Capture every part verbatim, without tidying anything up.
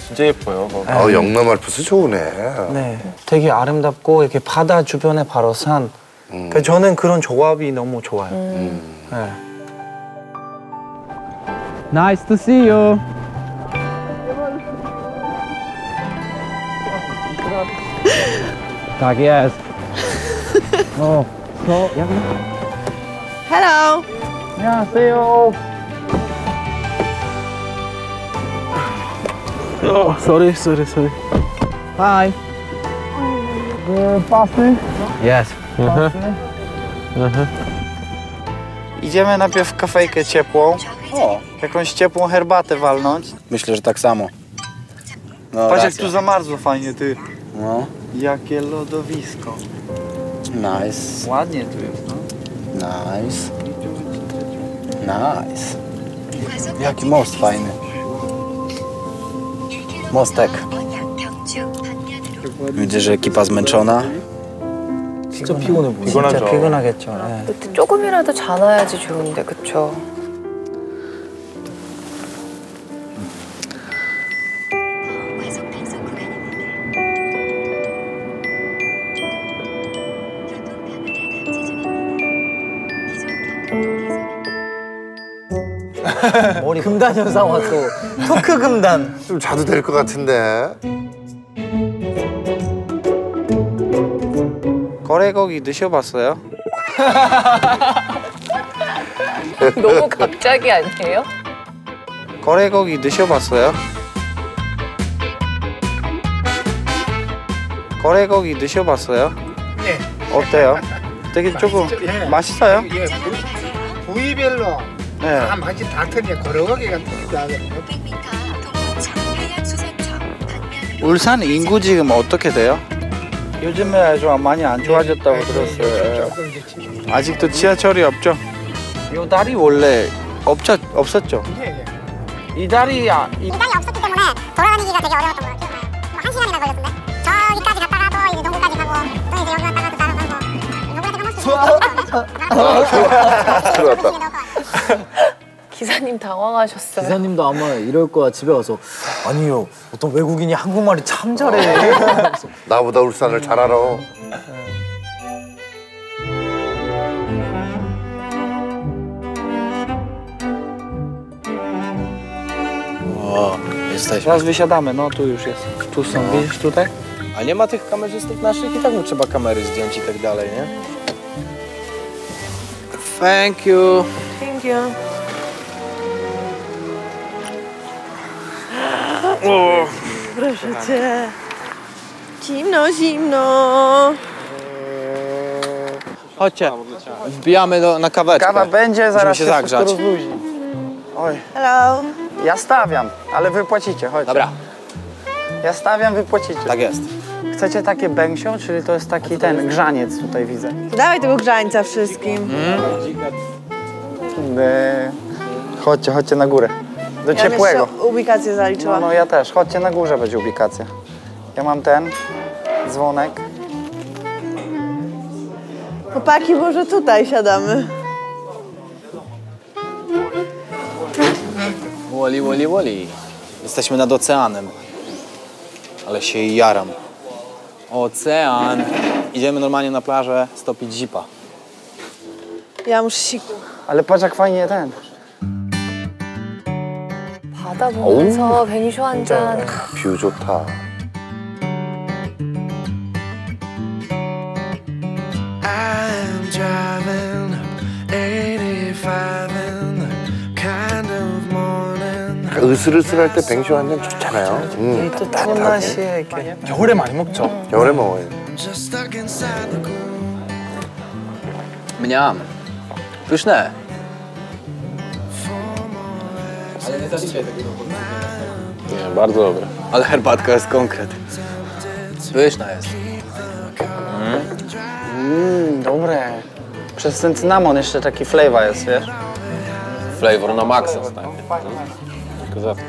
진짜 예뻐요. 네. 아, 영남 알프스 좋으네. 네, 되게 아름답고 이렇게 바다 주변에 바로 산. 음. 그러니까 저는 그런 조합이 너무 좋아요. 음. 네. Nice to see you. Tak jest. O, co? Jak? Hello. 안녕하세요. Oh, sorry, sorry, sorry. Hi. The pasty? Yes. Uh-huh. Uh-huh. Idziemy najpierw w kafejkę ciepłą. O, jakąś ciepłą herbatę walnąć. Myślę, że tak samo. No, Patrz, racja. jak tu zamarzło fajnie, ty. No. Jakie lodowisko. Nice. Ładnie tu jest, no. Nice. Nice. Jaki most fajny. Mostek. Widzę, że ekipa zmęczona. 진짜 피곤해 보여. 진짜 피곤하겠죠. 네. 근데 조금이라도 자놔야지 좋은데, 그쵸? 머리 금단 현상 왔어. 토크 금단. 좀 자도 될 것 같은데. 거래고기 드셔봤어요? 너무 갑자기 아니에요? 거래고기 드셔봤어요? 거래고기 드셔봤어요? 네. 어때요? 되게 조금 예. 맛있어요? 예, 부, 부위별로 네. 다 맛이 다 틀려. 고래고기가 틀리다거든요. 울산 인구 지금 어떻게 돼요? 요즘에 좀 많이 안 좋아졌다고 들었어요. 아직도 지하철이 없죠? 이 다리 원래 없었, 없었죠? 이 다리, 아, 이... 이 다리 없었기 때문에 돌아다니기가 되게 어려웠던 것 같아요. 뭐 한 시간이나 걸렸던데? 저기까지 갔다가 또 이제 농구까지 가고 또 이제 여기 왔다가 또 따라가고 농구한테 가면 수 있어요. 들어왔다. 기사님 당황하셨어요. 기사님도 아마 이럴 거야. 집에 와서 아니요. 어떤 외국인이 한국말이 참 잘해. 나보다 울산을 잘 알아. O, jesteśmy. Teraz wysiadamy, no tu już jest. Tu są, No. widzisz tutaj? A nie ma tych kamerzystów naszych? I tak mu trzeba kamery zdjąć i tak dalej, nie? Thank you. Thank you. O. Proszę cię. Zimno, zimno. Chodźcie. Wbijamy do, na kaweczkę. Kawa będzie, zaraz się się zagrzać. wszystko rozluźni. Oj. Hello. Ja stawiam, ale wy płacicie, chodźcie. Dobra. Ja stawiam, wy płacicie. Tak jest. Chcecie takie bęksio, czyli to jest taki ten grzaniec tutaj widzę. Dawaj tego grzańca wszystkim. Mm. De... Chodźcie, chodźcie na górę. Do Ja ciepłego. jeszcze ubikację No, zaliczyłam. no ja też. Chodźcie na górze, będzie ubikacja. Ja mam ten dzwonek. Chłopaki, może tutaj siadamy. Woli, woli, woli. Jesteśmy nad oceanem. Ale się jaram. Ocean. Idziemy normalnie na plażę stopić zipa. Ja muszę siku. Ale patrz jak fajnie ten. 바다 보면서 베니쇼 한 잔. 뷰 좋다. 으슬으슬할 때 뱅쇼 한 잔 좋잖아요. 음, 또 추운 날씨에 이렇게 겨울에 많이 먹죠. 겨울에 먹어요. Mniam. Pyszne. Nie, bardzo dobre. Ale herbatka jest konkret. Pyszna jest. Mmm, dobre. Przez ten cynamon jeszcze taki flavor jest, wiesz? Flavor na maksa stanie. Kozacko.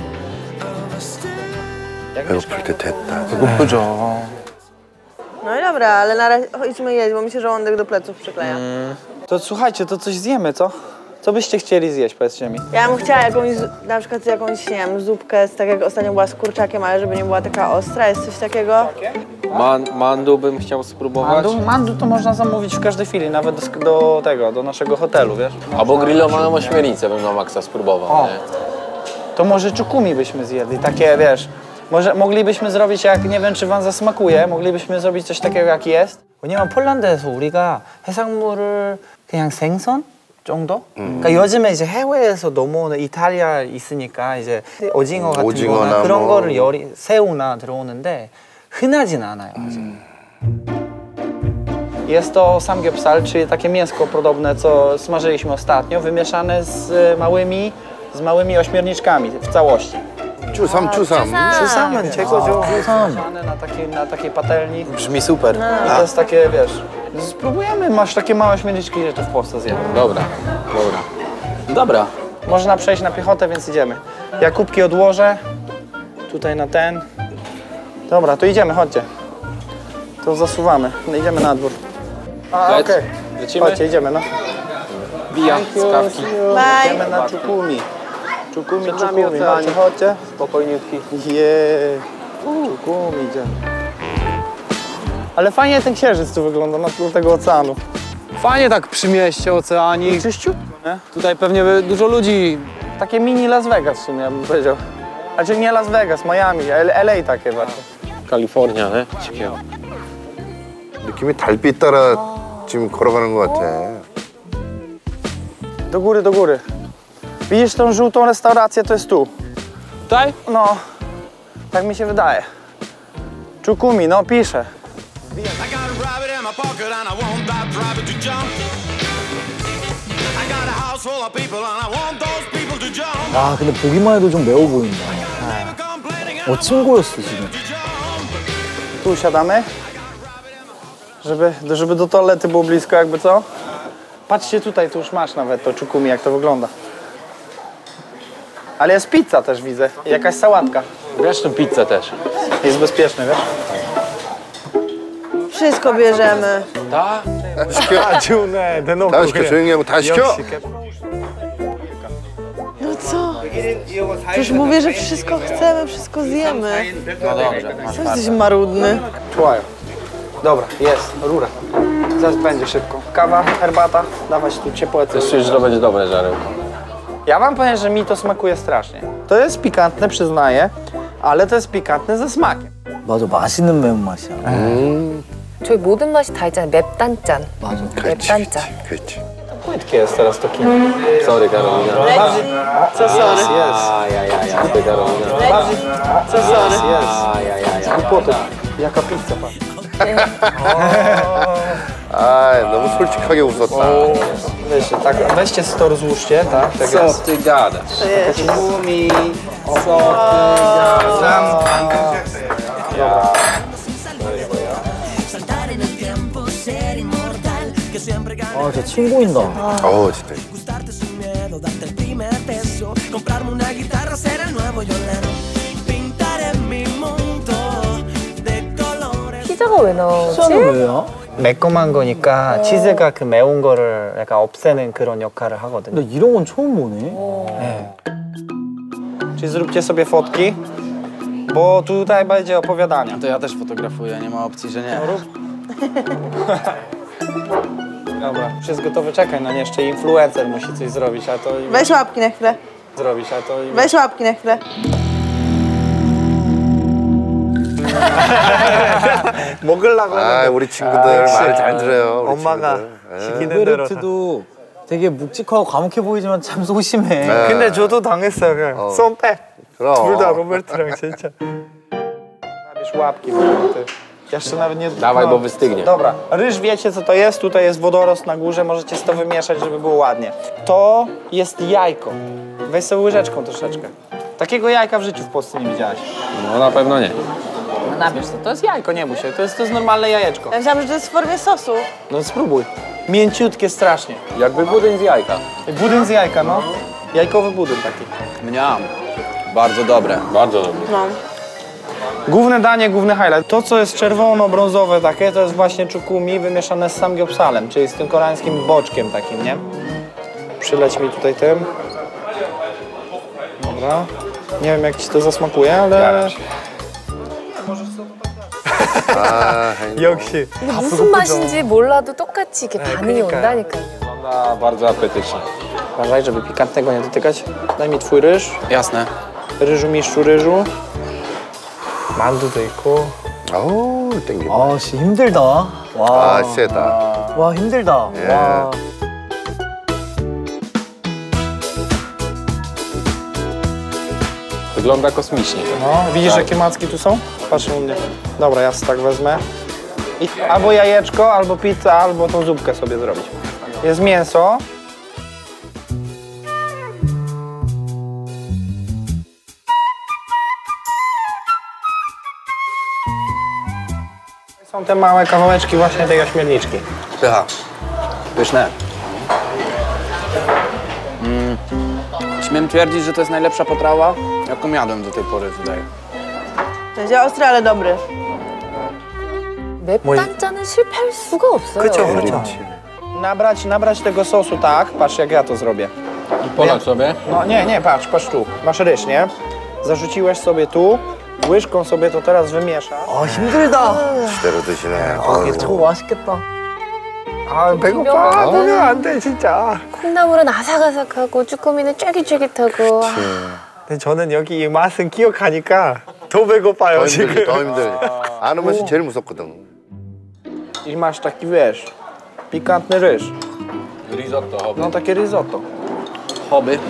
배고플 때 됐다. 배고프죠. No i dobra. dobra, ale na razie chodźmy jeść, bo mi się żołądek do pleców przykleja. To słuchajcie, to coś zjemy, co? Co byście chcieli zjeść, powiedzcie mi? Ja bym chciała jakąś, na przykład jakąś, nie wiem, zupkę, z, tak jak ostatnio była z kurczakiem, ale żeby nie była taka ostra, jest coś takiego? Man, mandu bym chciał spróbować. Mandu, mandu to można zamówić w każdej chwili, nawet do, do tego, do naszego hotelu, wiesz? Albo grillowaną ośmiornicę bym na maksa spróbował, O. nie? To może czukumi byśmy zjedli, takie, wiesz, może moglibyśmy zrobić, jak, nie wiem, czy wam zasmakuje, moglibyśmy zrobić coś takiego, jak jest? 왜냐면 폴란드에서 우리가 해산물을 그냥 생선 정도? 그러니까 요즘에 이제 해외에서 넘어오는 이탈리아 있으니까 이제 오징어 같은 오징어나 거나 그런 뭐. 거를 요리, 새우나 들어오는데 흔하진 않아요 아직. Jest to samgyeopsal, czyli takie mięsko podobne, co smażyliśmy ostatnio, wymieszane z małymi, z małymi ośmiorniczkami w całości. 쭈삼 쭈삼. Czasami czegoś mieszane na takiej, na takiej patelni. Brzmi super. I to jest takie, wiesz, spróbujemy, masz takie małe ośmiorniczki, że to w Polsce zjemy. Dobra, dobra. Dobra. Można przejść na piechotę, więc idziemy. Ja kubki odłożę, tutaj na ten. Dobra, to idziemy, chodźcie. To zasuwamy, no, idziemy na dwór. A, Lec- okej. lecimy? Chodźcie, idziemy, no. Bija z kawki. Bye! Idziemy na czukumi. Czukumi, Przed nami czukumi, ocean. chodźcie, chodźcie. Spokojniutki. Jeee, czukumi idziemy. Ale fajnie ten księżyc tu wygląda na tle tego oceanu. Fajnie tak przy mieście, oceanik. Czyściu? Tutaj pewnie by dużo ludzi. Takie mini Las Vegas w sumie, ja bym powiedział. Znaczy nie Las Vegas, Miami, L A takie właśnie. Kalifornia, nie? Ciekawe. 느낌이 달빛 따라 지금 걸어가는 것 같아. Do góry, do góry. Widzisz tą żółtą restaurację, to jest tu. Tutaj? No, tak mi się wydaje. Czukumi, no pisze. 아 근데 보기만 해도 좀 매워 보인다. 어 친구였어 지금. Tu siadamy, żeby, żeby do toalety było blisko, jakby co. Patrzcie tutaj, tu już masz nawet to czukumi, jak to wygląda. Ale jest pizza też widzę, i jakaś sałatka. Wiesz, tę pizzę też. Jest bezpieczny, wiesz? Wszystko bierzemy. Tak? 아주네 대놓고 다 시켜 조용히 하고 다 시켜. No co? Przecież mówię, że wszystko chcemy, wszystko zjemy. No dobrze, masz Co jesteś marudny? Czułają. Dobra, jest, rura. Zaraz będzie szybko. Kawa, herbata, dawać tu ciepłe coś. Myślisz, że to będzie dobre żarełko. Ja wam powiem, że mi to smakuje strasznie. To jest pikantne, przyznaję, ale to jest pikantne ze smakiem. 맞아 맛있는 매운맛이야. 저희 모든 맛이 다 있잖아요. 맵단짠. 맞아. 맵단짠. 그렇지. Płytkie jest teraz to kino. Sorry, Karolina. Co sorry? Jest, Ajajaj, sorry, Karolina. Co sorry? jest. Ajajaj. Głupoty. Jaka pizza, pan. 아 너무 솔직하게 웃었다. Wiecie, tak, weźcie sto, rozłóżcie, tak? Tak Co jest. ty gadasz? Czukumi, co ty gadasz? 아저 친구인다. 어우 진짜. 피자가 왜 나오지? 피자는 왜요? 매콤한 거니까 치즈가 그 매운 거를 약간 없애는 그런 역할을 하거든요. 근데 이런 건 처음 보네. 네. Czyli zróbcie sobie fotki, bo tutaj będzie opowiadania. To ja też fotografuję, nie ma opcji, że nie. Dobra, już jest gotowy, czekaj, no nie, jeszcze influencer musi coś zrobić, a to... Weź łapki na chwilę. Zrobić, a to... Weź łapki na chwilę. 먹으려고 아 하는데 우리 친구들 말 잘 들어요. 우리 엄마가 친구들. 시키는 대로 다. 베르트도 되게 묵직하고 과묵해 보이지만 참 소심해. 네. 근데 저도 당했어요 그냥 어. 손 빼. 그럼. 둘 다 로베르트랑 진짜. Zabierz łapki, bo ty... Jeszcze nawet nie... Dawaj, bo wystygnie. Dobra, ryż wiecie co to jest, tutaj jest wodorost na górze, możecie to wymieszać, żeby było ładnie. To jest jajko. Weź sobie łyżeczką troszeczkę. Takiego jajka w życiu w Polsce nie widziałaś. No na pewno nie. No nabierz to, to jest jajko, nie bój się, to jest, to jest normalne jajeczko. Ja myślałam, że to jest w formie sosu. No spróbuj. Mięciutkie strasznie. Jakby budyń z jajka. Budyń z jajka, no. Jajkowy budyń taki. Mniam. Bardzo dobre. Bardzo dobre. No. Główne danie, główny highlight. To, co jest czerwono-brązowe takie, to jest właśnie czukumi wymieszane z samgyeopsalem, czyli z tym koreańskim boczkiem takim, nie? Przyleć mi tutaj tym. Dobra. Nie wiem, jak ci to zasmakuje, ale... 아, 역시. 이게 무슨 맛인지 몰라도 똑같이 이렇게 반응이 온다니까요. Wygląda bardzo apetycznie. Uważaj, żeby pikantnego nie dotykać. Daj mi twój ryż. Jasne. Ryżu, mistrzu ryżu. 만두도 있고. 아우 땡겨. 아, 씨 힘들다. 와. 아 세다. 와, 힘들다. 예. 와. Wygląda kosmicznie. No, widzisz, jakie macki tu są? Patrz u mnie. Dobra, ja tak wezmę. I albo jajeczko, albo pizza, albo tą zupkę sobie zrobić. Jest mięso. Są te małe kawałeczki właśnie tej ośmiorniczki. Pycha. Pyszne. Mm. Śmiem twierdzić, że to jest najlepsza potrawa, jaką jadłem do tej pory tutaj. Będzie ostry, ale dobry. 맵단짠은 실패할 수가 없어요. 그렇죠, 그렇죠. Nabrać, nabrać tego sosu tak, patrz jak ja to zrobię. I polać sobie. No nie, nie, patrz, patrz tu. Masz ryż, nie? Zarzuciłeś sobie tu, łyżką sobie to teraz wymieszasz. 아, 힘들다. 제대로 드시네. 아, 저거 맛있겠다. 아, 배고파. 먹으면 안 돼, 진짜. 콩나물은 아삭아삭하고 쭈꾸미는 쫄깃쫄깃하고. 아, 근데 저는 여기 이 맛은 기억하니까 더 배고파요, 더 지금. 힘들지, 더 힘들지. 아는 맛이 제일 무섭거든. I masz taki, wiesz, pikantny ryż. Risotto, hobby. No takie risotto. Hobby.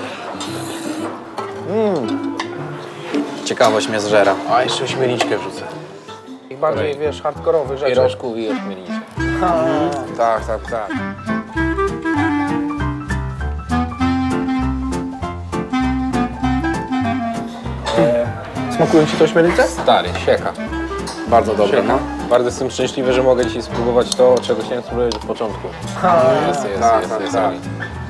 Mm. Ciekawość mnie zżera. A jeszcze ośmiorniczkę wrzucę. I bardziej, wiesz, hardkorowych rzeczy. Pierożków i ośmiorniczek. Tak, tak, tak. Smakują ci to ośmiornice? Stary, sieka. Bardzo dobre, no. Bardzo jestem szczęśliwy, że mogę dzisiaj spróbować to, czego chciałem spróbować od początku. Jest, jest, tak, jest, tak, jest. tak.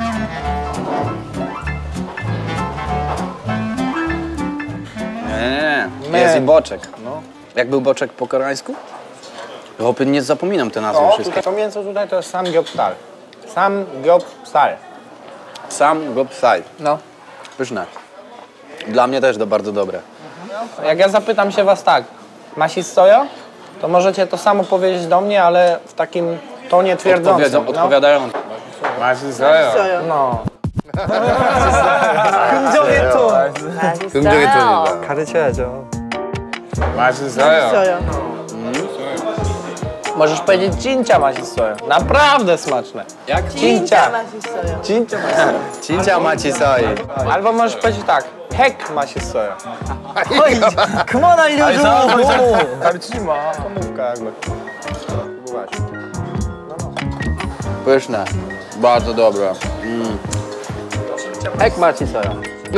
Nie, nie, nie. Nie. Jest i boczek. No. Jak był boczek po koreańsku? Hopy, nie zapominam te nazwy O, wszystkie. tutaj, to mięso tutaj to jest samgyeopsal. Samgyeopsal. Sam gopsal. No. Pyszne. Dla mnie też to bardzo dobre. Jak ja zapytam się was tak, masi z soją, to możecie to samo powiedzieć do mnie, ale w takim tonie twierdzącym. Odpowiedzą, no. odpowiadają. Maszysoja. No. 긍정의 톤. 긍정의 톤이다. 가르쳐야죠. Maszysoja. Soja. Możesz powiedzieć cincia masi z soją. Naprawdę smaczne. Jak? Cincia. Masi soja. Cincia masi z soją. Cincia maci soi. Albo możesz powiedzieć tak, hek masi z soją. 어이, 그만 알려줘. Garuci ma. Pomówka jakby. Spróbować. Pyszne. Bardzo dobre. Mm. Jak maci soja.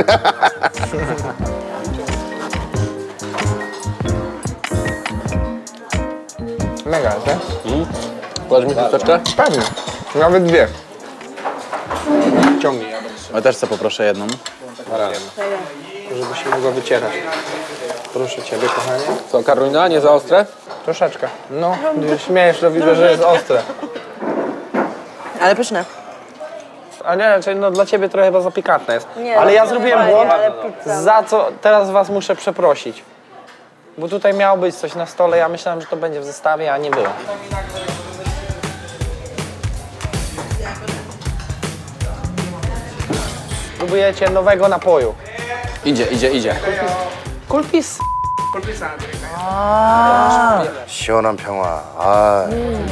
Mega, tak? Kładziesz mi chusteczkę? Pewnie. Nawet dwie. Ciągnij. Ja też sobie poproszę jedną. Żeby się mogła wycierać. Proszę ciebie, kochanie. Co, Karolina, nie za ostre? Troszeczkę. No, śmiejesz, to widzę, że jest ostre. Ale pyszne. A nie, czyli no dla ciebie trochę chyba za pikantne jest. Nie, ale ja no, zrobiłem fajnie, błąd, ale pizza. za co teraz was muszę przeprosić. Bo tutaj miało być coś na stole, ja myślałem, że to będzie w zestawie, a nie było. Próbujecie nowego napoju. Idzie, idzie, idzie. Kulpis. 시원한 평화. 아,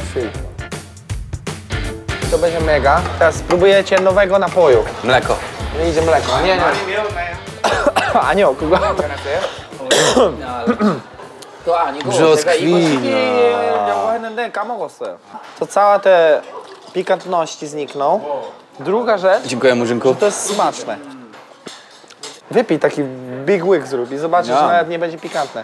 To będzie mega. Teraz spróbujecie nowego napoju. Mleko. Nie idzie mleko. Nie, nie. Anioł, kogo? Brzoskwini. To całe te pikantności znikną. Druga rzecz, Dziękuję, Murzynku. to jest smaczne. Wypij taki big łyk zrób i zobaczysz, Ja. że nawet nie będzie pikantne.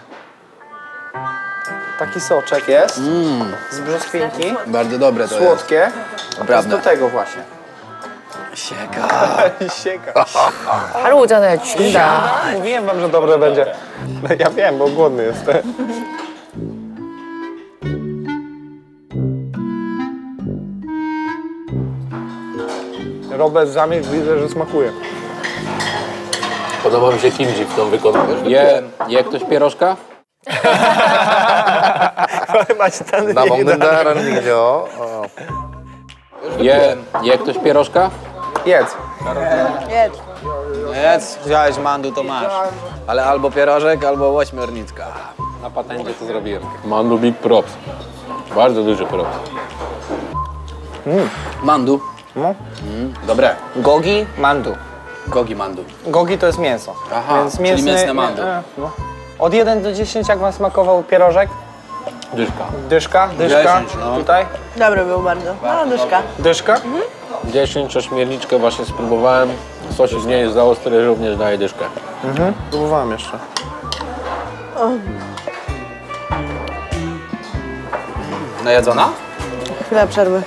Taki soczek jest Mm. z brzoskwinki, Bardzo dobre to jest. słodkie. To jest Naprawdę. do tego właśnie. Sieka. Sieka. 바로 오잖아요. 죽인다. Mówiłem wam, że dobre będzie. No ja wiem, bo głodny jestem. Robert zamierz, widzę, że smakuje. Podoba mi się kimchi w tą wykonaniu. Je, je ktoś pierożka? 나 먹는다라는 얘기죠. 어. Je, je ktoś pierożka? Jedz. Jedz. Jedz, wziąłeś mandu, to masz. Ale albo pierożek, albo ośmiornicka. Na patencie to zrobiłem. Mandu big props. Bardzo duży props. Mm. Mandu. No. Mm, dobre. Gogi, mandu. Gogi mandu. Gogi to jest mięso. Aha, Więc czyli mięsne mandu. E, no. Od jeden do dziesięciu, jak wam smakował pierożek? Dyszka. Dyszka, dyszka. dziesięć, no. Tutaj? Dobry był bardzo. No, dyszka. Dyszka? dziesięć, ośmiorniczkę właśnie spróbowałem. Sosik nie jest za ostry, również daje dyszkę. Mhm. Próbowałem jeszcze. Najedzona? Chwila przerwy.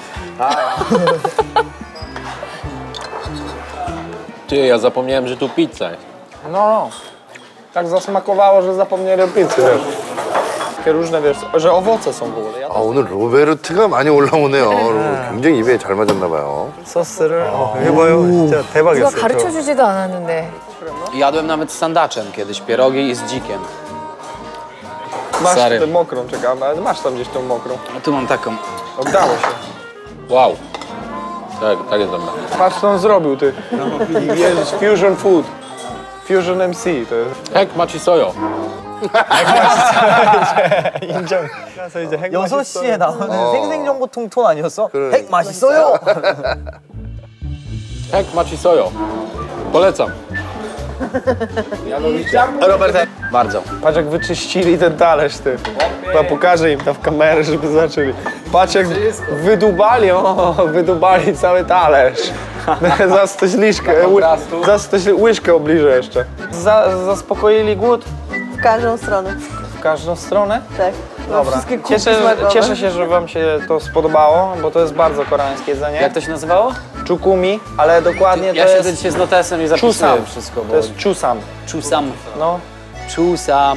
Ty, ja zapomniałem, że tu pizza jest. No, no. Tak zasmakowało, że zapomnieli o pizzy, wiesz. Takie różne, wiesz, że owoce są w ogóle. Ja 아, 오늘 로베르트가 많이 올라오네요. 굉장히 입에 잘 맞았나 봐요. 소스를 어, 해봐요. 진짜 누가 대박이었어요. 가르쳐주지도 않았는데. Jadłem nawet z sandaczem kiedyś, pierogi i z dzikiem. Masz Stary. tę mokrą, czekam, ale masz tam gdzieś tą mokrą. A tu mam taką. Oddało się. Wow. Tak, tak jest dobra. Patrz, co on zrobił, ty. Jest fusion food. Fusion M C to jest. Hek machi soyo. 인정. 그래서 이제 핵 여섯 시에 나오는 어. 생생정보통톤 아니었어? 그래. 핵 맛있어요! Hek machi soyo. Polecam. Robert, bardzo. Patrz, jak wyczyścili ten talerz, ty. Chyba pokażę im tam w kamerę, żeby zobaczyli. Patrz, jak wydubali, o, wydubali cały talerz. Zaraz ktoś liszkę, ły- zaraz ktoś łyżkę obliży jeszcze. Za, zaspokoili głód W każdą stronę. w każdą stronę? Tak. Dobra. Wszystkie kubki Cieszę, smakowe. cieszę się, że wam się to spodobało, bo to jest bardzo koreańskie jedzenie. Jak to się nazywało? Czukumi, ale dokładnie Ja to siedzę jest dzisiaj z notesem i czusam. zapisuję wszystko, bo... To jest czusam. Czusam. No. Czusam.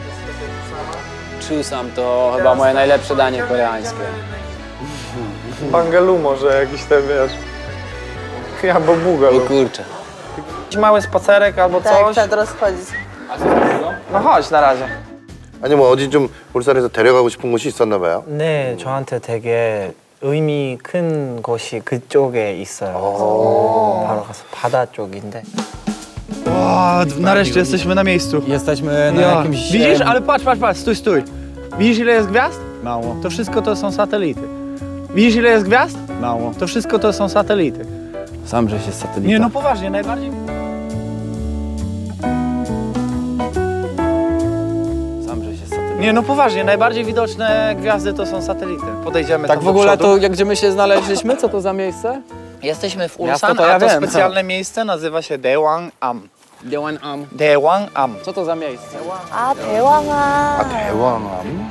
Czusam to chyba moje najlepsze danie koreańskie. Bangalu może jakiś ten, wiesz. Ja bo O bugalu. kurczę. Jakiś mały spacerek albo Tak, coś. trzeba to rozchodzić. No chodź na razie. 아니 뭐 어디 좀 울산에서 데려가고 싶은 곳이 있었나 봐요. 네, 저한테 되게 의미 큰 곳이 그쪽에 있어요. 바로 가서 바다 쪽인데. Ła, nareszcie jesteśmy na miejscu. Jesteśmy na Ja. jakimś... Widzisz? Ale patrz, patrz, patrz, stój, stój. Widzisz, ile jest gwiazd? Mało. To wszystko to są satelity. Widzisz, ile jest gwiazd? Mało. To wszystko to są satelity. Sam, że się satelita. Nie, no poważnie, najbardziej... Sam, że się satelita. Nie, no poważnie, najbardziej widoczne gwiazdy to są satelity. Podejdziemy Tak tam w ogóle do przodu. to, jak gdzie my się znaleźliśmy? Co to za miejsce? Jesteśmy w Miasto Ulsan, to ja a to wiem. specjalne miejsce nazywa się Daewang-am. Daewang-am. Daewang-am. Co to za miejsce? 아, 대왕아. 아 대왕암.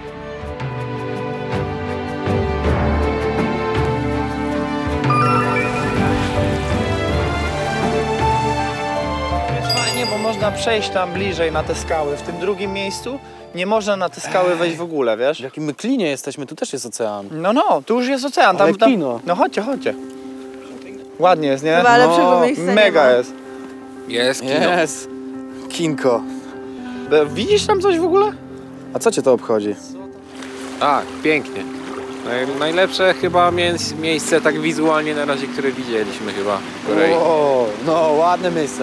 Jest fajnie, bo można przejść tam bliżej na te skały. W tym drugim miejscu nie można na te skały wejść w ogóle, wiesz? W jakim my klinie jesteśmy? Tu też jest ocean. No, no, tu już jest ocean. Tam, Ale tam... kino. No chodźcie, chodźcie. Ładnie jest, nie? Chyba lepszego no, miejsca nie mega ma. jest. Jest kino. Jest. Kinko. E, Widzisz tam coś w ogóle? A co cię to obchodzi? Tak, pięknie. Naj- Najlepsze chyba mie- miejsce tak wizualnie na razie, które widzieliśmy chyba w Korei. O, no, ładne miejsce.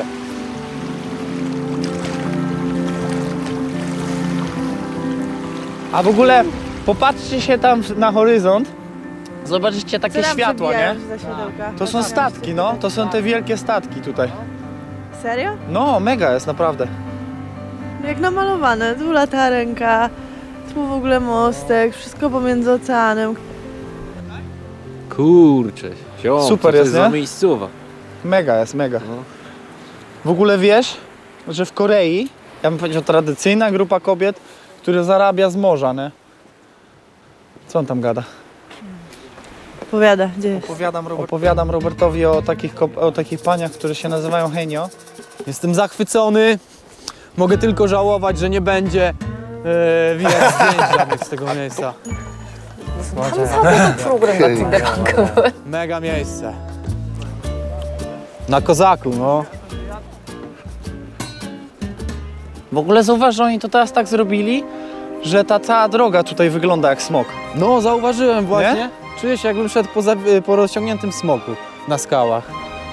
A w ogóle popatrzcie się tam na horyzont. Zobaczycie takie Co tam światła, nie? przebijają się za światełka? To są statki, no. To są te wielkie statki tutaj. Serio? No, mega jest, naprawdę. Jak namalowane. Tu latarenka, tu w ogóle mostek, wszystko pomiędzy oceanem. Kurczę, ziom, Super co to jest, za nie? miejscowa. Mega jest, mega. W ogóle wiesz, że w Korei, ja bym powiedział, tradycyjna grupa kobiet, która zarabia z morza, nie? Co on tam gada? Opowiada, gdzie jest? Opowiadam, Robert, opowiadam Robertowi o takich, kop- o takich paniach, które się nazywają Henio. Jestem zachwycony. Mogę tylko żałować, że nie będzie e, widać zdjęć żadnych z tego miejsca. 탐사보도 프로그램 같은데 방금은. Mega miejsce. Na kozaku, no. W ogóle zauważ, że oni to teraz tak zrobili, że ta cała droga tutaj wygląda jak smok. No, zauważyłem właśnie. Czuję się, jakbym szedł po, za- po rozciągniętym smoku na skałach.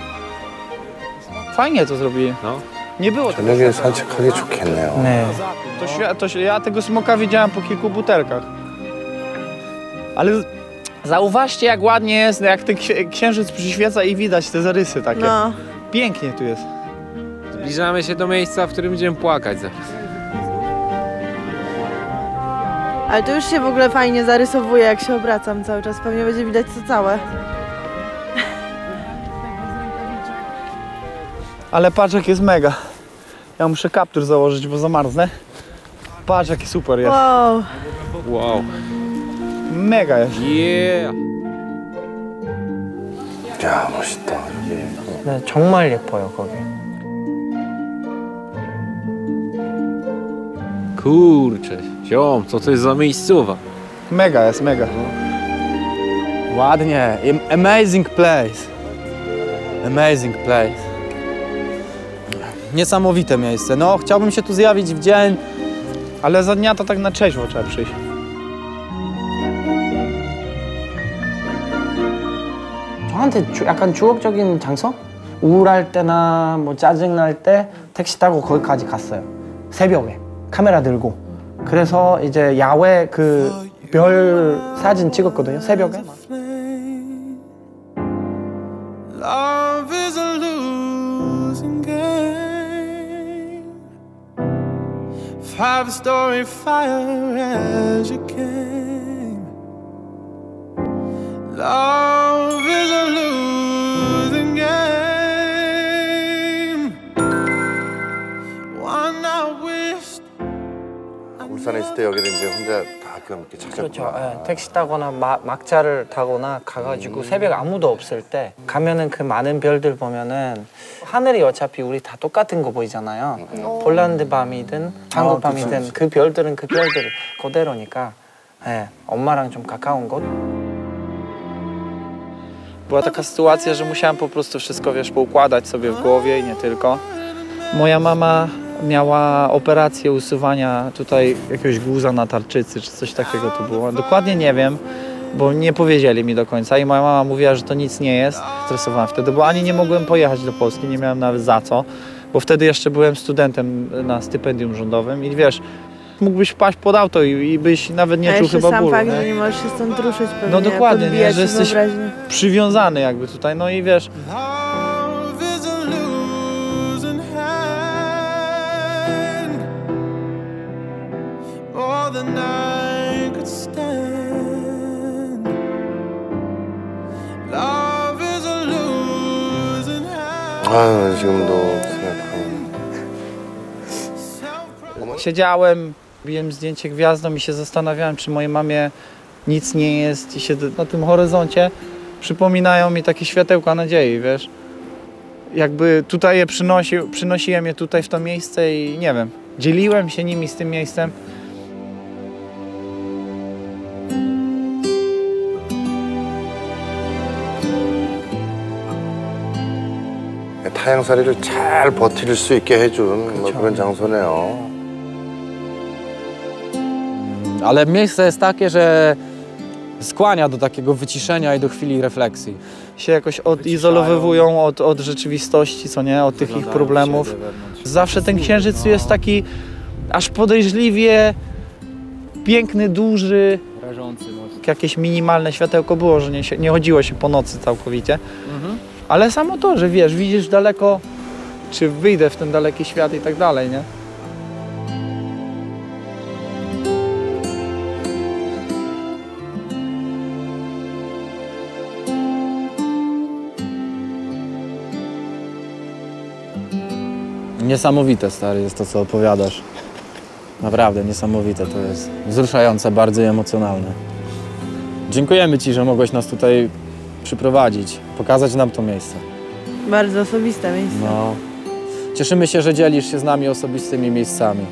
Fajnie to zrobili. No. Nie było tego. 저녁에 산책하기 좋겠네요. Nie. To, świ- to, świ- ja tego smoka widziałem po kilku butelkach. Ale zauważcie, jak ładnie jest, jak ten ksi- księżyc przyświeca i widać te zarysy takie. No. Pięknie tu jest. Zbliżamy się do miejsca, w którym będziemy płakać zaraz. Ale to już się w ogóle fajnie zarysowuje, jak się obracam cały czas. Pewnie będzie widać to całe. Ale patrz, jak jest mega. Ja muszę kaptur założyć, bo zamarznę. Patrz, jaki super jest. Wow. Wow. Mega jest. Yeah. 야, 멋있다. 여기. 네, 정말 예뻐요 거기. Kurczę, ziom, co to jest za miejscowa? Mega jest, mega. Ładnie. Am- Amazing place. Amazing place. Niesamowite miejsce. No, chciałbym się tu zjawić w dzień. Ale za dnia to tak na trzeźwo trzeba przyjść. 저한테 주- 약간 추억적인 장소? 우울할 때나 뭐 짜증 날 때 택시 타고 거기까지 갔어요. 새벽에 카메라 들고. 그래서 이제 야외 그 별 사진 찍었거든요. 새벽에. Love is a losing game. Five story fire as you came. Love is a losing game. One I wished. 울산에 있을 때 여기를 이제 혼자 다 그럼 이렇게 찾았구나. 그렇죠. 예, 택시 타거나 마, 막차를 타거나 가가지고 새벽 아무도 없을 때 가면은 그 많은 별들 보면은 하늘이 어차피 우리 다 똑같은 거 보이잖아요. 폴란드 밤이든 한국 밤이든 그 별들은 그 별들 그대로니까 예, 엄마랑 좀 가까운 곳. Była taka sytuacja, że musiałem po prostu wszystko, wiesz, poukładać sobie w głowie i nie tylko. Moja mama miała operację usuwania tutaj jakiegoś guza na tarczycy, czy coś takiego to było. Dokładnie nie wiem, bo nie powiedzieli mi do końca i moja mama mówiła, że to nic nie jest. Stresowałem wtedy, bo ani nie mogłem pojechać do Polski, nie miałem nawet za co, bo wtedy jeszcze byłem studentem na stypendium rządowym i wiesz, mógłbyś wpaść pod auto i, i byś nawet nie A czuł jeszcze chyba sam bólu. fakt, nie? że nie możesz się stąd ruszyć pewnie. No dokładnie, nie, podbijać że jesteś wyobraźnię. przywiązany jakby tutaj, no i wiesz, Love is a losing hand. More than I could stand. Love is a losing hand. 아, 지금도 생각하면. siedziałem, robiłem zdjęcie gwiazdom i się zastanawiałem, czy mojej mamie nic nie jest i się na tym horyzoncie przypominają mi takie światełka nadziei, wiesz. Jakby tutaj je przynosił, przynosiłem je tutaj w to miejsce i nie wiem, dzieliłem się nimi z tym miejscem. 타향살이를 잘 버틸 수 있게 해준 뭐 그런 장소네요. Ale miejsce jest takie, że skłania do takiego wyciszenia i do chwili refleksji. Się jakoś odizolowywują od, od rzeczywistości, co nie, od tych ich problemów. Zawsze ten księżyc jest taki aż podejrzliwie piękny, duży. Rażący mocno. Jakieś minimalne światełko było, że nie, nie chodziło się po nocy całkowicie. Mhm. Ale samo to, że wiesz, widzisz daleko, czy wyjdę w ten daleki świat i tak dalej, nie? Niesamowite, stary, jest to, co opowiadasz. Naprawdę niesamowite to jest. Wzruszające, bardzo emocjonalne. Dziękujemy Ci, że mogłeś nas tutaj przyprowadzić, pokazać nam to miejsce. Bardzo osobiste miejsce. No. Cieszymy się, że dzielisz się z nami osobistymi miejscami.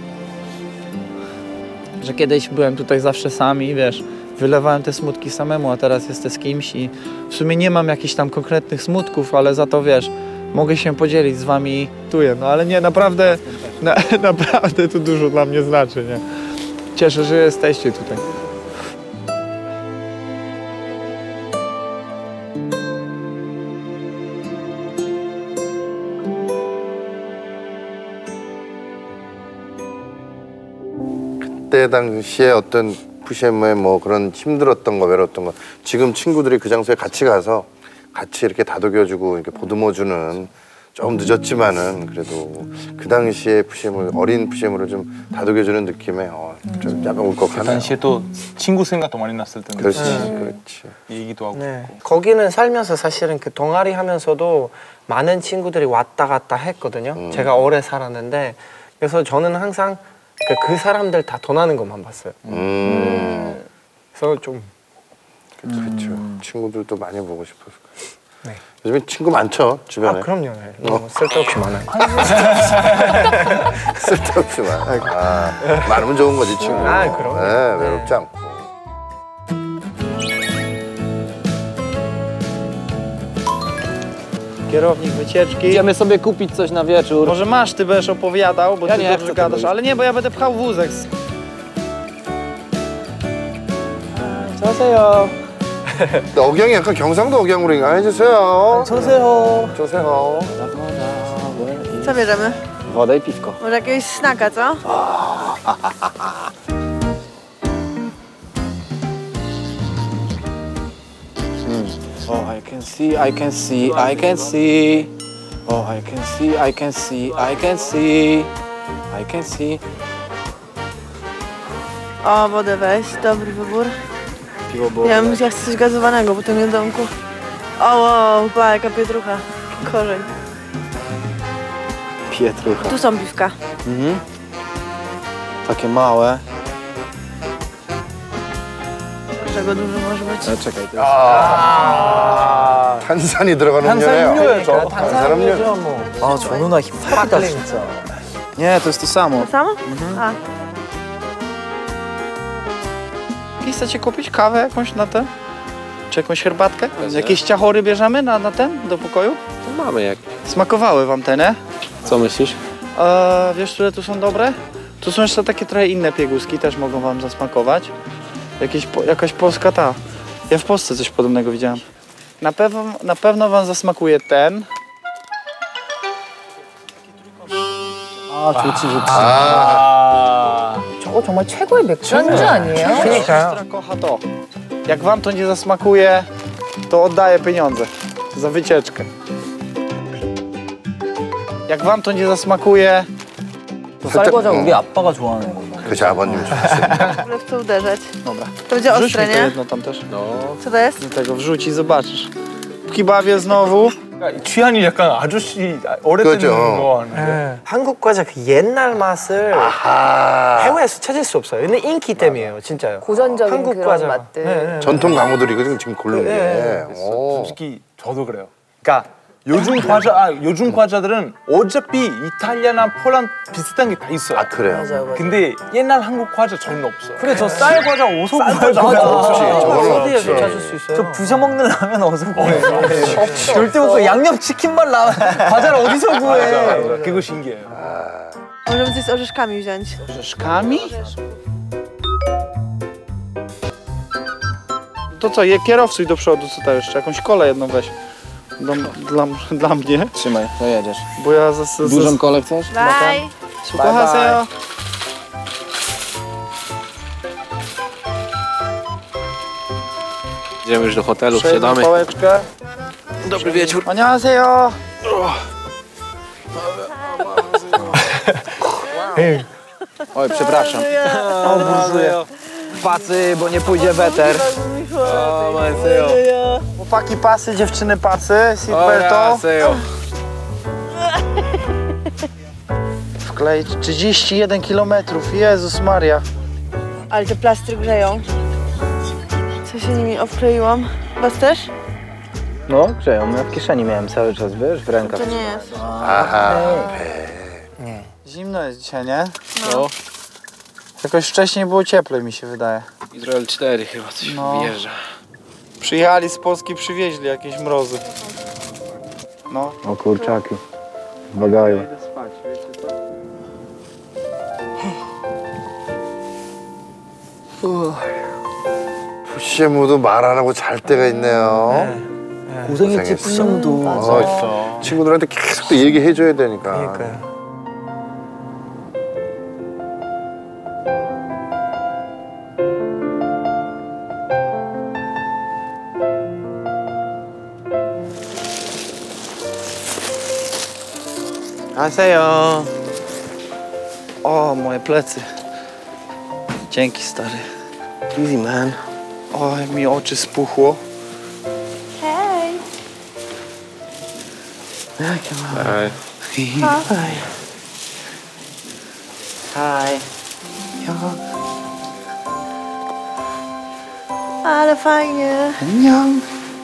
Że kiedyś byłem tutaj zawsze sam i wiesz, wylewałem te smutki samemu, a teraz jesteś z kimś i w sumie nie mam jakichś tam konkretnych smutków, ale za to wiesz, mogę się podzielić z wami tuję. No ale nie, naprawdę, na, naprawdę to dużo dla mnie znaczy, nie? Cieszę, że jesteście tutaj. 그때 당시에 어떤 푸시엠의 뭐 그런 힘들었던 거 외로웠던 거 지금 친구들이 그 장소에 같이 가서 같이 이렇게 다독여주고 이렇게 보듬어주는 좀 늦었지만은 그래도 그 당시에 푸시엠을 어린 푸시엠으로 좀 다독여주는 느낌에 어, 좀 약간 울컥하네요. 그 당시에 또 친구 생각도 많이 났을 텐데. 그렇지, 그렇지. 얘기도 하고. 네. 거기는 살면서 사실은 그 동아리 하면서도 많은 친구들이 왔다 갔다 했거든요. 음. 제가 오래 살았는데 그래서 저는 항상 그, 그 사람들 다 도나는 것만 봤어요. 음. 그래서 좀 그렇죠, 그렇죠. 친구들도 많이 보고 싶었을 거예요. 네. 요즘에 친구 많죠 주변에. 아 그럼요. 네. 너무 쓸데없이 많아요. 쓸데없이 많아. 아, 많으면 좋은 거지 친구. 아, 그럼요. 네, 외롭지 않고. Kierownik wycieczki. Idziemy sobie kupić coś na wieczór. Może masz, ty będziesz opowiadał, bo Ja ty nie dobrze chcę gadasz, tego ale nie, bo ja będę pchał wózek. 안녕하세요. 억양이 약간 경상도 억양으로 아, 해주세요. 안녕하세요. 주세요. Co bierzemy? Wodę i piwko. Może jakiegoś snaka, co? Oh, I can see, I can see, I can see. Oh, I can see, I can see, I can see. I can see. O, wodę weź, dobry wybór. Piwo było. Ja, bym- ja chcę coś gazowanego po tym jedzonku. O, wow, pa, jaka pietrucha. Korzeń. Pietrucha. Tu są piwka. Mhm. Takie małe. Czego dużo może być? Ale czekaj, to jest... 아, 탄산이 들어간 음료예요. 탄산 음료. 아, 저 누나 힙합이다, 진짜. Nie, to jest to samo. To samo? A. I chcecie kupić kawę jakąś na ten? Czy jakąś herbatkę? Jakieś ciachory bierzemy na, na ten, do pokoju? To mamy jak. Smakowały wam te, nie? Co myślisz? E, wiesz, które tu są dobre? Tu są jeszcze takie trochę inne pieguski, też mogą wam zasmakować. Jakieś, po, jakaś polska ta. Ja w Polsce coś podobnego widziałem. Na pewno, na pewno wam zasmakuje ten. 아, 좋지, 좋지. 아. 저거 정말 최고의 맥주 안주 아니에요? Siostra kocha to. Jak wam to nie zasmakuje, to oddaję pieniądze za wycieczkę. Jak wam to nie zasmakuje, 또 쌀과자 우리 아빠가 좋아하는 거. 그치, 아버님 좋아하시는. W ogóle chcę uderzać. dobra. To będzie Wrzuć ostre, mi to nie? jedno tam też. No. Co to jest? Do tego wrzuć i zobaczysz. Póki bawię znowu. 취향이 약간 아저씨 어렸을 때 그죠. 거 아니에요? 네. 한국 과자 그 옛날 맛을 아하. 해외에서 찾을 수 없어요. 근데 인기 때문이에요, 진짜요. 고전적인 한국 그런 과자. 맛들. 네, 네. 전통 가무들이거든 지금 고른 게. 네. 오. 솔직히 저도 그래요. 그러니까 요즘 과자, 아, 요즘 과자들은 어차피 이탈리아나 폴란드 비슷한 게 다 있어요. 아 그래요? 맞아요, 맞아요. 근데 옛날 한국 과자 전혀 없어요. 그래, 저 쌀과자 어소구이 쌀과자 없지. 저거는 어디에서 없지. 찾을 수 있어요? 저 부셔 먹는 라면 어소구이. 절대 못 가. 양념치킨만 라면. 과자를 어디서 맞아, 구해? 맞아. 그거 신기해요. Możemy coś z orzeszkami wziąć. Orzeszkami? To co, je kierowcuj do przodu, co to jeszcze? Jakąś kolę jedną weź. Do, dla, dla mnie, Trzymaj, to jedziesz. bo ja zas... zas Dużą kolę chcesz? Bye! Słuchaj, Idziemy już do hotelu, Przejdę wsiadamy. pałeczkę. Dobry wieczór. 안녕하세요. Oj, przepraszam. O, burżuję. Pasy, bo nie pójdzie weter. O, Marcelo. Chłopaki pasy, dziewczyny pasy, O, seatbelto. Marcelo. Wkleić trzydzieści jeden kilometrów, Jezus Maria. Ale te plastry grzeją. Co się nimi obkleiłam? Was też? No, gdzie? Ja w kieszeni miałem cały czas, wiesz, w rękach. To nie jest. Aha. Nie. Zimno jest dzisiaj, nie? No. Jakoś wcześniej było cieplej, mi się wydaje. Izrael cztery chyba coś No. wjeżdża. Przyjechali z Polski, przywieźli jakieś mrozy. No. O kurczaki. Bagają. Idę spać, wiecie co? 푸시무도 말 안 하고 잘 때가 있네요. 고생했지, 푸시무도. 어, 친구들한테 계속 또 얘기해줘야 되니까. 그러니까요. Asejo. O, moje plecy. Dzięki, stary. Easy, man. O, jak mi oczy spuchło. Hej. Jakie mam? Ej. Hi. Hi. Ale fajnie. 안녕.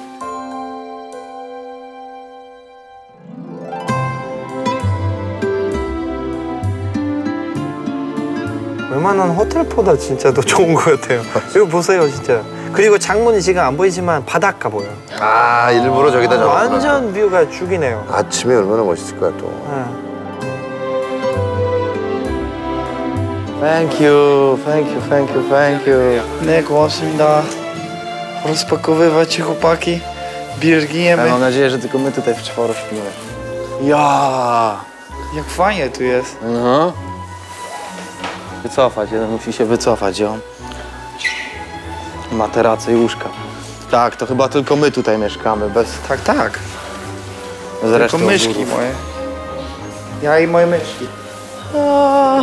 웬만한 호텔보다 진짜 더 좋은 것 같아요. 이거 보세요, 진짜. 그리고 창문이 지금 안 보이지만 바닷가 보여요. 아, 일부러 저기다 잡았구나. 완전 뷰가 죽이네요. 아침에 얼마나 멋있을 거야, 또. 네. Thank you, thank you, thank you, thank you. 네, 고맙습니다. Rozpakowywać się, chłopaki. Bierzgniemy. Mam nadzieję, że tylko my tutaj w czworo śpimy. Ja, jak fajnie tu jest. No. Wycofać, jeden musi się wycofać, ją. Materace i łóżka. Tak, to chyba tylko my tutaj mieszkamy, bez... Tak, tak. bez reszty Tylko myszki ogórów. moje. Ja i moje myszki. O.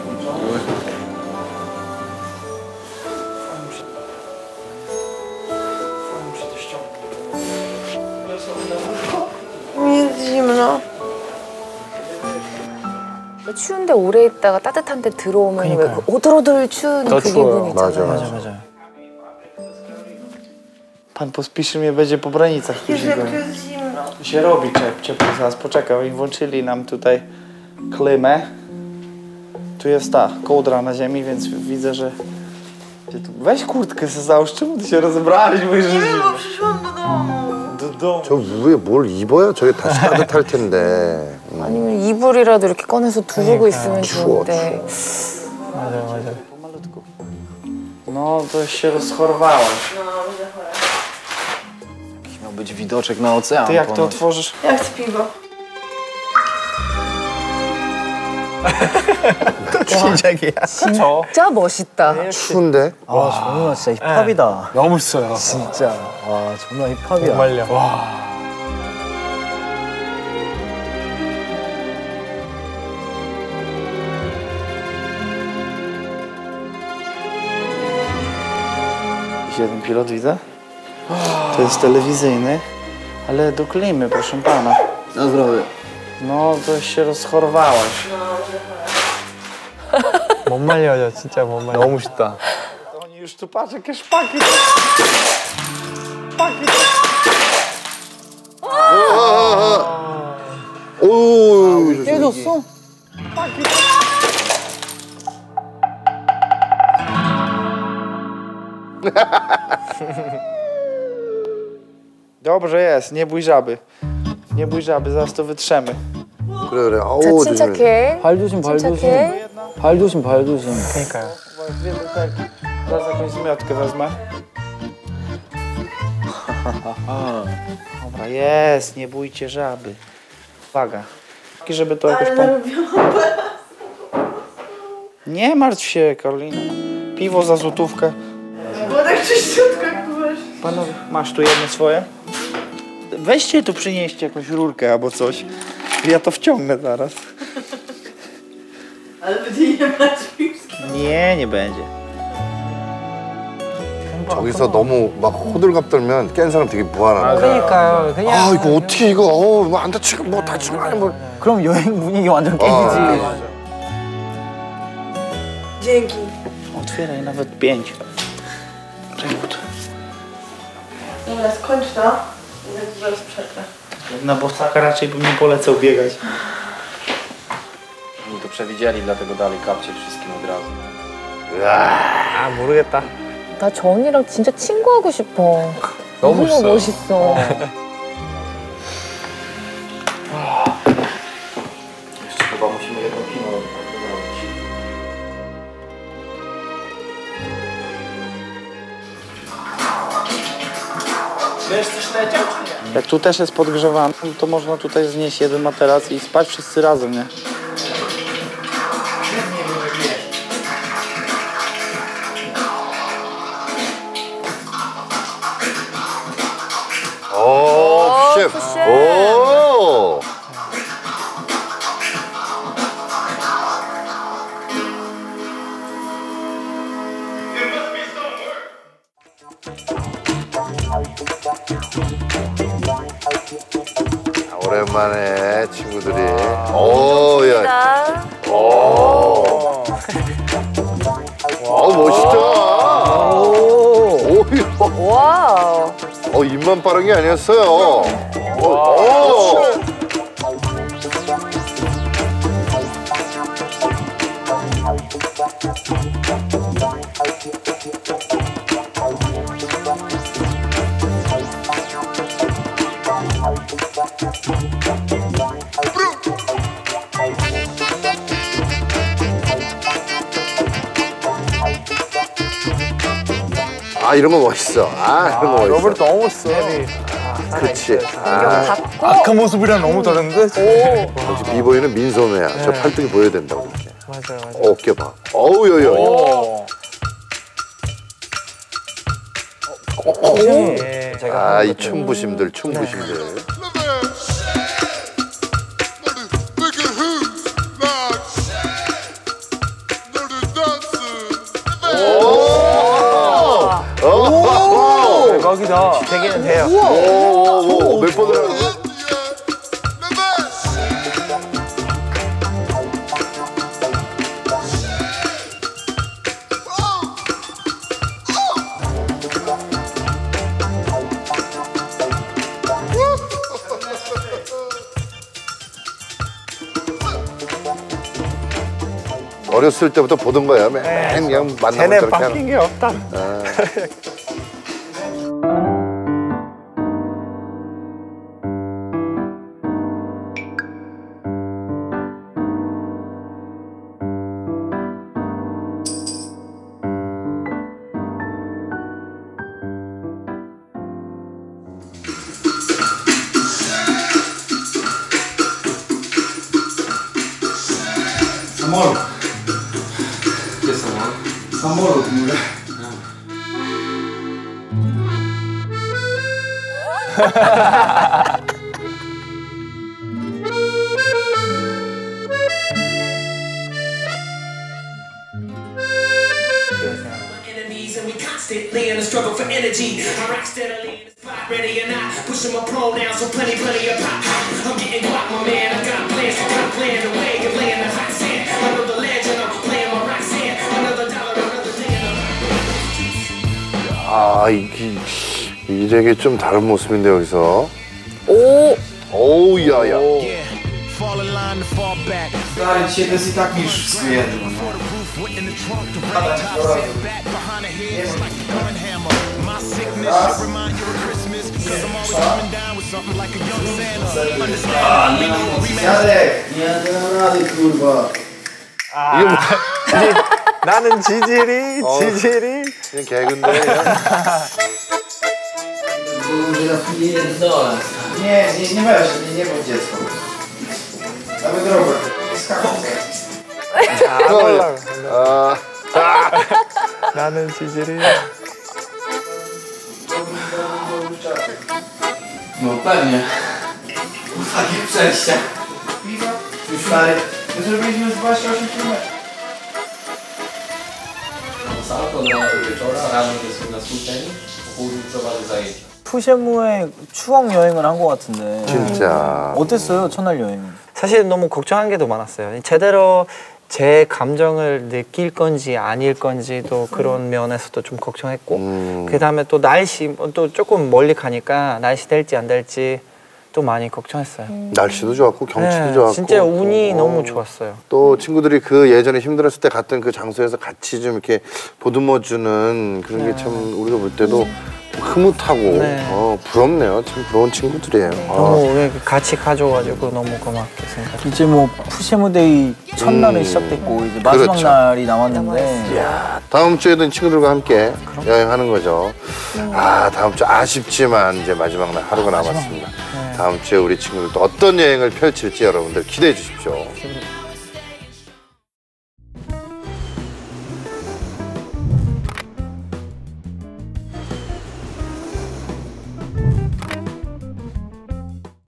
Mi jest zimno. 추운데 오래 있다가 따뜻한 데 들어오면 왜 그러니까요. 그 오돌오돌 추운 더 그 추워요. 기분 맞아, 있잖아요. 맞아. 맞아요. Pan pospíszy mnie będzie po granicach Jezu, jak tu później. jest zimno. Tu się robi ciep- ciepło, zaraz poczekaj, oni włączyli nam tutaj klimę. Tu jest ta kołdra na ziemi, więc widzę, że... Gdzie tu... Weź kurtkę sobie załóż, czemu ty się rozebrałeś? Mówisz, że Nie wiem, zimno. bo przyszłam do domu. Do domu. 저 위에 뭘 입어야 저게 다시 따뜻할 텐데. 음. 아니면 이불이라도 이렇게 꺼내서 두르고 있으면 추워, 좋은데. 맞아요, 맞아요. Pomalutku. No, to się rozchorowałeś. Miał być widoczek na ocean. Ty jak to ponoć. otworzysz? Ja chcę piwo. 시작이야. 진짜 멋있다. 추운데? 와, 정말 진짜 힙합이다. 너무 써요. 진짜. 와, 정말 힙합이야. 정말요. 와. Jeden pilot widzę. To jest telewizyjny, ale do klimy, proszę pana. Na zdrowie. No, to się rozchorowałeś. 못 말려요, 진짜 못 말려. 너무 멋있다. Oni już tu patrz, jakie szpaki. Szpaki. 오, 깨졌어? Szpaki. Dobrze jest, nie bój żaby. Nie bój żaby, zaraz to wytrzemy. 그래 그래. 자, 어우, 조심해. 침착해. 발 조심, 발 조심. 침착해. 발 조심, 발 조심. 그러니까요. Dwie butelki. Zaraz jakąś zmiotkę wezmę. Dobra, jest, nie bójcie żaby. Uwaga. Taki, żeby to jakoś... Ale Pom... narobiłam. Nie martw się, Karolina. Piwo za złotówkę. Było tak czyściutko, jak tu weszło. Panowie, masz tu jedno swoje? Weźcie tu, przynieście jakąś rurkę albo coś. Ja to wciągnę zaraz. Ale będzie nie brać piwski. Nie, nie będzie. 저기서 너무 막 호들갑 떨면 깬 사람 되게 무한하다. 그러니까요. 그냥. 아 이거 어떻게 이거 어우 뭐안 다치고 뭐 다치고 아니 뭐. 그럼 여행 분위기 완전 깨지지. 아, Dzięki. Otwieraj nawet pięć. Przewód. Dobra, skończ to. Zaraz przerwę. Na bosaka raczej bym nie polecał biegać. Oni to przewidzieli, dlatego dali kapcie wszystkim od razu. 아 모르겠다. 나 저 언니랑 진짜 친구하고 싶어. 너무 너무 멋있어. Jeszcze chyba musimy jedno kino wybrać. Jak tu też jest podgrzewane, to można tutaj znieść jeden materac i spać wszyscy razem, nie? 오, 푸셰프. 오. 아, 오랜만에 친구들이. 오, 야. 오. 어, 멋있다. 오. 오. 와우. 어, 입만 빠른 게 아니었어요. 오. 오. 아, 이런 거 멋있어. 아, 이런 거 멋있어. 로버트 너무 세. 그치. 아, 아까 모습이랑 너무 다른데? 역시 비보이는 민소매야. 저 팔뚝이 보여야 된다고. 이렇게. 맞아요, 맞아요. 어깨 봐. 어우, 요요. 오. 예, 제가 아, 이 춤부심들, 춤부심들. 대박이다. 되기는 돼요. 오, 몇 번을 하는 거야? 어렸을 때부터 보던 거야. 맨 그냥 만나면 쟤네 저렇게 바뀐 하는. 게 없다. 아. Samolo. ¿Qué es Samolo? Samolo, como enemies and we constantly in a struggle for energy. I rock steadily in the spot, ready or not, pushing my pro down, so plenty, plenty of pop. I'm getting guap, my man. I got plans to cut land away and lay in the hot sand. I know the legend, I'm playing my rock sand. Another dollar, another day in the 아, 이게 이게 좀 다른 모습인데 여기서. 오. 오우, 야야. Stary, dzisiaj to jest i tak niż jedno. Jadek, nie dam rady, kurwa. 이게 뭐? 나는 지질이, 어. 지질이. 그냥 개근데. 그냥. Nie, nie, nie weź, nie, nie bądź dziecko. Damy drogę. 안 올라가. 아, 나는 지질이. No pewnie. Takie przejścia. Stary, my zrobiliśmy z dwadzieścia osiem kilometrów. Salto na wieczora, rano jest na słuchanie, po południu prowadzę zajęcia. 푸셰무의 추억 여행을 한 것 같은데 진짜. 어땠어요 첫날 여행? 사실 너무 걱정한 게 더 많았어요. 제대로 제 감정을 느낄 건지 아닐 건지도 그런 면에서도 좀 걱정했고 음. 그 다음에 또 날씨 또 조금 멀리 가니까 날씨 될지 안 될지 또 많이 걱정했어요. 날씨도 좋았고 경치도 네, 좋았고 진짜 운이 어. 너무 좋았어요. 또 친구들이 그 예전에 힘들었을 때 갔던 그 장소에서 같이 좀 이렇게 보듬어주는 그런 게 참 우리가 볼 때도 좀 흐뭇하고 네. 어, 부럽네요. 참 부러운 친구들이에요. 너무 아. 왜 같이 가져가지고 너무 고맙게 생각해요. 이제 뭐 푸시무데이 첫날은 음. 시작됐고 이제 마지막 그렇죠. 날이 남았는데 이야, 다음 주에도 친구들과 함께 여행하는 거죠. 아, 다음 주 아쉽지만 이제 마지막 날 하루가 남았습니다. 다음 주에 우리 친구들도 어떤 여행을 펼칠지 여러분들 기대해 주십시오.